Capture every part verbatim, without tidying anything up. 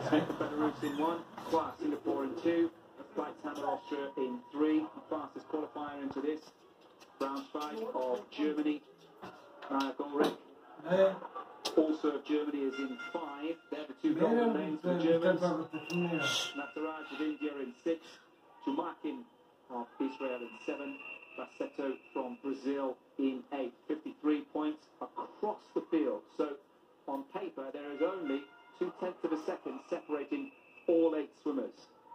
Belarus in one, Qua Singapore in two, Weizhammer Austria in three, fastest qualifier into this. Braunschweig of Germany, uh, Golrick. Also of Germany is in five. They're the two golden names for the Germans. Nataraj of India in six, Chumakin of Israel in seven, Bassetto from Brazil in eight. fifty-three points across the field. So on paper there is only two tenths of a second separating all eight swimmers.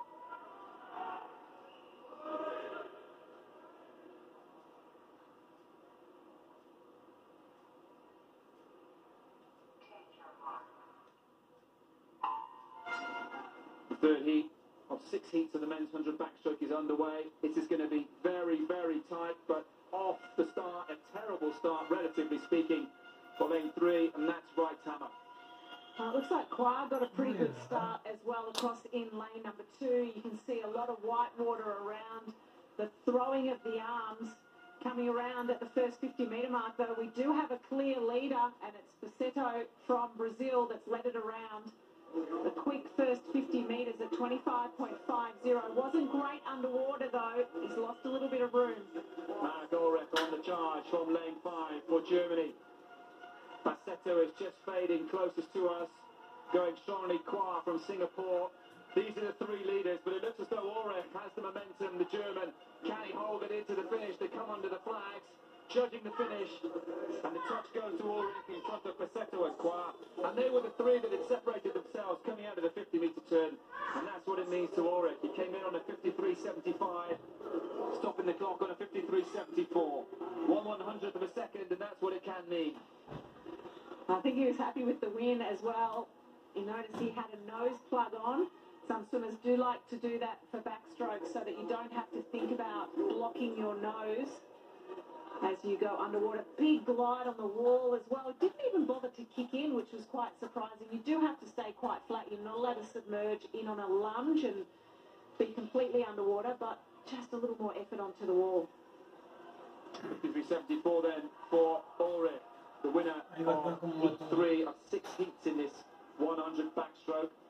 The third heat of six heats of the men's one hundred backstroke is underway. This is going to be very, very tight, but off the start, a terrible start, relatively speaking, for lane three, and that's Weizhammer. Uh, it looks like Qua got a pretty good start as well across in lane number two. You can see a lot of white water around. The throwing of the arms coming around at the first fifty metre mark, though. We do have a clear leader, and it's Bassetto from Brazil that's led it around. The quick first fifty metres at twenty-five point five zero. Wasn't great underwater, though. He's lost a little bit of room. Mark Ulrich on the charge from lane five for Germany. Bassetto is just fading closest to us, going strongly. Qua from Singapore. These are the three leaders, but it looks as though Ulrich has the momentum, the German. Can he hold it into the finish? They come under the flags, judging the finish, and the touch goes to Ulrich in front of Bassetto and Qua. And they were the three that had separated themselves coming out of the fifty metre turn, and that's what it means to Ulrich. He came in on a fifty-three seventy-five, stopping the clock on a fifty-three seventy-four. One one hundredth of a second, and that's what it can mean. I think he was happy with the win as well. You notice he had a nose plug on. Some swimmers do like to do that for backstroke so that you don't have to think about blocking your nose as you go underwater. Big glide on the wall as well. It didn't even bother to kick in, which was quite surprising. You do have to stay quite flat. You're not allowed to submerge in on a lunge and be completely underwater, but just a little more effort onto the wall. fifty-three seventy-four then for Ulrich, the winner of heat three of six heats in this one hundred backstroke.